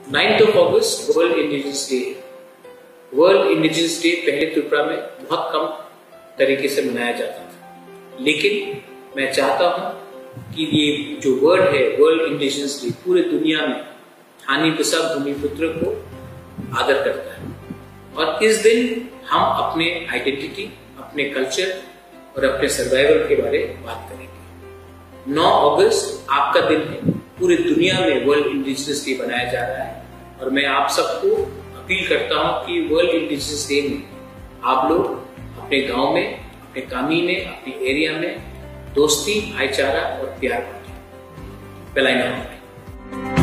9th of August world indigenous day है। World indigenous day पहले त्रिपुरा में बहुत कम तरीके से मनाया जाता था, लेकिन मैं चाहता हूं कि ये जो वर्ड है वर्ल्ड इंडिजिनस डे पूरे दुनिया में हानि बिसा भूमिपुत्र को आदर करता है। और इस दिन हम अपने आइडेंटिटी, अपने कल्चर और अपने सर्वाइवल के बारे में बात करेंगे। 9 अगस्त आपका दिन है, पूरी दुनिया में वर्ल्ड इंडिजिनस डे मनाया जा रहा है और मैं आप सबको अपील करता हूं कि वर्ल्ड इंडिजिनस डे में आप लोग अपने गांव में, अपने कॉलोनी में, अपने एरिया में दोस्ती, भाईचारा और प्यार बांटें। बेल आइकन दबाएं।